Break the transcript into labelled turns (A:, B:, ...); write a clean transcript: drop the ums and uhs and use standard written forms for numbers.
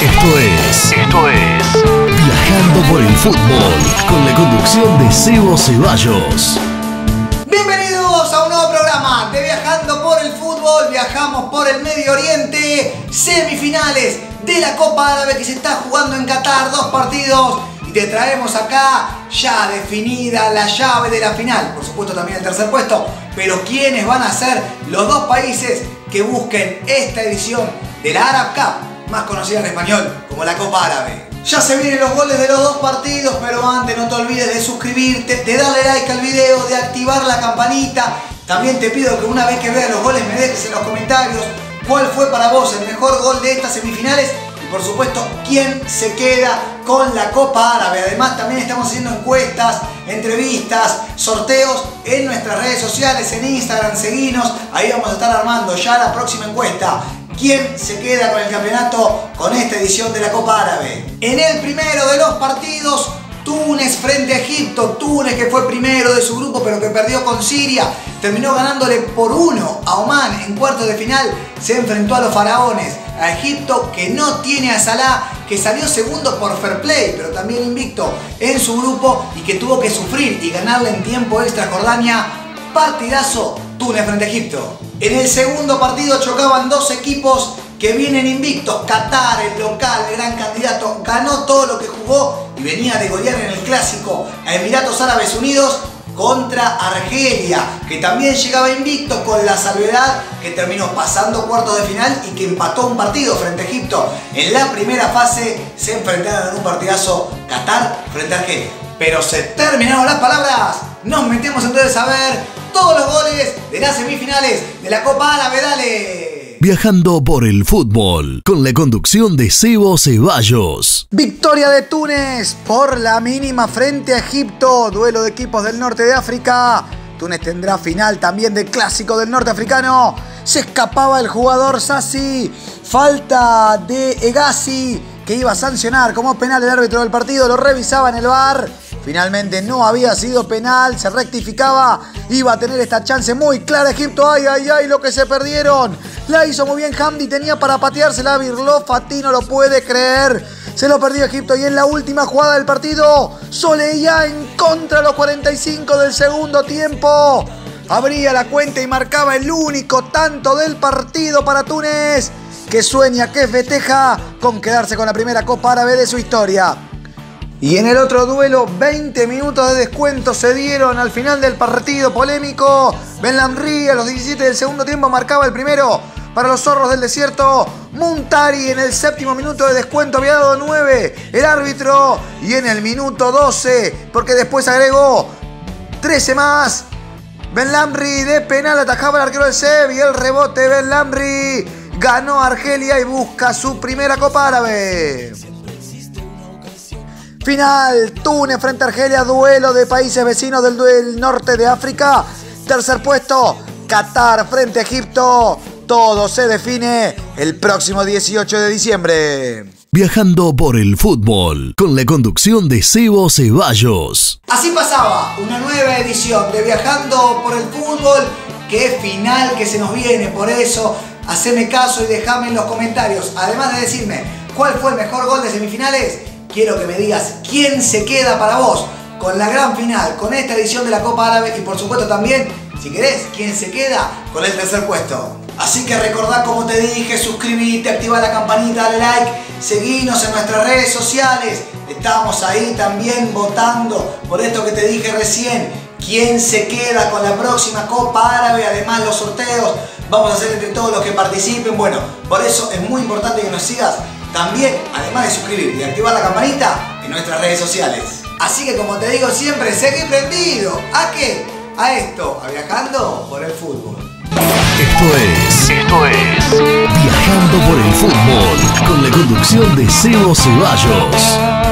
A: Esto es Viajando por el Fútbol, con la conducción de Sebo Ceballos.
B: Bienvenidos a un nuevo programa de Viajando por el Fútbol. Viajamos por el Medio Oriente, semifinales de la Copa Árabe que se está jugando en Qatar, 2 partidos. Y te traemos acá ya definida la llave de la final. Por supuesto también el tercer puesto. Pero ¿quiénes van a ser los 2 países que busquen esta edición de la Arab Cup, más conocida en español como la Copa Árabe? Ya se vienen los goles de los 2 partidos, pero antes no te olvides de suscribirte, de darle like al video, de activar la campanita. También te pido que una vez que veas los goles me dejes en los comentarios cuál fue para vos el mejor gol de estas semifinales y por supuesto quién se queda con la Copa Árabe. Además también estamos haciendo encuestas, entrevistas, sorteos en nuestras redes sociales, en Instagram, seguinos, ahí vamos a estar armando ya la próxima encuesta. ¿Quién se queda con el campeonato con esta edición de la Copa Árabe? En el primero de los partidos, Túnez frente a Egipto. Túnez, que fue primero de su grupo pero que perdió con Siria, terminó ganándole por 1 a Omán en cuartos de final. Se enfrentó a los faraones, a Egipto, que no tiene a Salah, que salió segundo por fair play pero también invicto en su grupo y que tuvo que sufrir y ganarle en tiempo extra a Jordania. Partidazo, Túnez frente a Egipto. En el segundo partido chocaban 2 equipos que vienen invictos. Qatar, el local, el gran candidato, ganó todo lo que jugó y venía de golear en el clásico a Emiratos Árabes Unidos contra Argelia, que también llegaba invicto, con la salvedad que terminó pasando cuartos de final y que empató un partido frente a Egipto. En la primera fase se enfrentaron en un partidazo Qatar frente a Argelia. Pero se terminaron las palabras, nos metemos entonces a ver todos los goles de las semifinales de la Copa Árabe. ¡Dale!
A: Viajando por el Fútbol, con la conducción de Sebo Ceballos.
B: Victoria de Túnez por la mínima frente a Egipto. Duelo de equipos del norte de África. Túnez tendrá final también del clásico del norte africano. Se escapaba el jugador Sassi. Falta de Hegazi, que iba a sancionar como penal el árbitro del partido. Lo revisaba en el VAR. Finalmente no había sido penal, se rectificaba, iba a tener esta chance muy clara Egipto. ¡Ay, ay, ay! Lo que se perdieron. La hizo muy bien Hamdi, tenía para pateársela. Birló Fatih no lo puede creer. Se lo perdió Egipto y en la última jugada del partido, Soleya en contra a los 45 del segundo tiempo. Abría la cuenta y marcaba el único tanto del partido para Túnez, que sueña, que festeja con quedarse con la primera Copa Árabe de su historia. Y en el otro duelo, 20 minutos de descuento se dieron al final del partido polémico. Ben Lamri a los 17 del segundo tiempo marcaba el primero para los zorros del desierto. Muntari en el 7º minuto de descuento había dado 9 el árbitro. Y en el minuto 12, porque después agregó 13 más, Ben Lamri de penal atajaba el arquero del SEB y el rebote. Ben Lamri ganó a Argelia y busca su primera Copa Árabe. Final, Túnez frente a Argelia, duelo de países vecinos del norte de África. Tercer puesto, Qatar frente a Egipto. Todo se define el próximo 18 de diciembre.
A: Viajando por el Fútbol, con la conducción de Sebo Ceballos.
B: Así pasaba una nueva edición de Viajando por el Fútbol. Qué final que se nos viene, por eso haceme caso y dejame en los comentarios, además de decirme cuál fue el mejor gol de semifinales. Quiero que me digas quién se queda para vos con la gran final, con esta edición de la Copa Árabe y por supuesto también, si querés, quién se queda con el tercer puesto. Así que recordá, como te dije, suscribite, activa la campanita, dale like, seguinos en nuestras redes sociales. Estamos ahí también votando por esto que te dije recién. ¿Quién se queda con la próxima Copa Árabe? Además los sorteos vamos a hacer entre todos los que participen. Bueno, por eso es muy importante que nos sigas también, además de suscribirte y activar la campanita en nuestras redes sociales. Así que como te digo siempre, seguí prendido. ¿A qué? A esto, a Viajando por el Fútbol.
A: Esto es Viajando por el Fútbol, con la conducción de Sebo Ceballos.